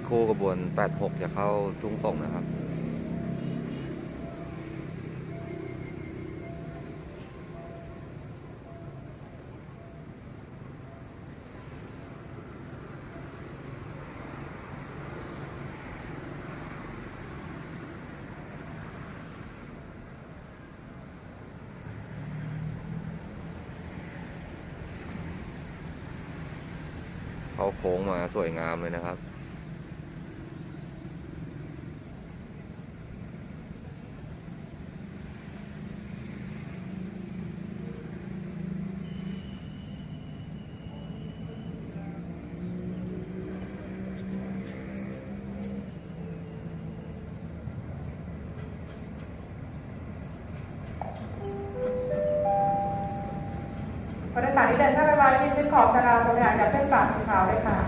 คู่กระบวน86จะเข้าทุ่งส่งนะครับเขาโค้งมาสวยงามเลยนะครับผู้โดยสารที่เดินข้ามไปมาและยืนชิดขอบชราตรงห่างจากเส้นปากสีขาวเลยค่ะ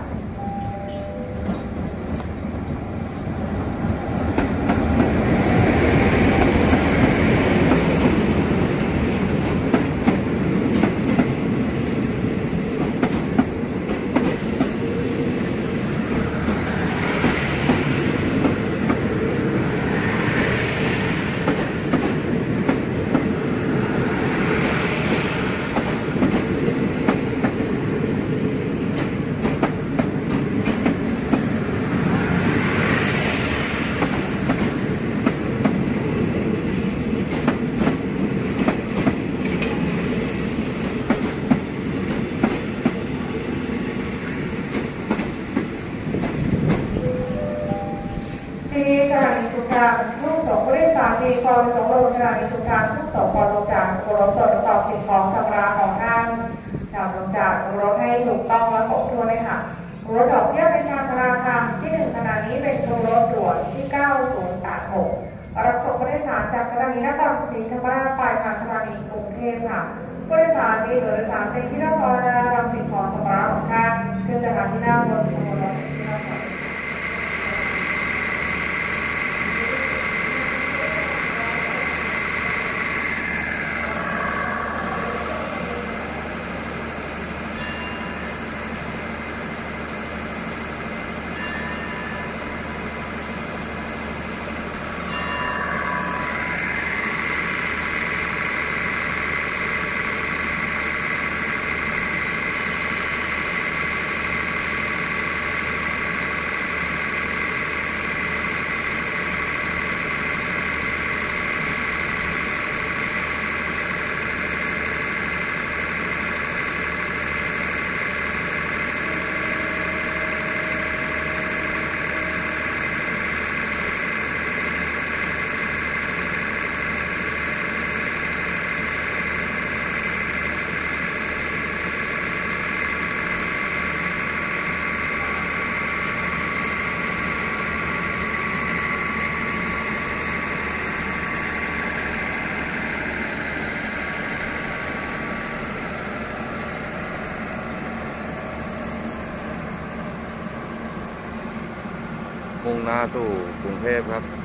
ที่สถานีชุมทางทุ่งสงผู้โดยสารที่ความประสงค์ลงสถานีชุมทางทุ่งสงพอลงจากรถตรวจสอบสิ่งของสัมภาระของท่านนำลงจากรถให้ถูกต้องและครบถ้วนเลยค่ะรถออกเที่ยวในชานชาลาทางที่1ขณะนี้เป็นรถด่วนที่9086รับส่งผู้โดยสารจากสถานีนครศรีธรรมราชไปทางสถานีกรุงเทพค่ะผู้โดยสารมีโดยสารเป็นที่เรียบร้อยแล้วนำสิ่งของสัมภาระของท่านขึ้นจากที่นั่งบนขบวนรถที่นั่งมุ่งหน้าสู่กรุงเทพครับ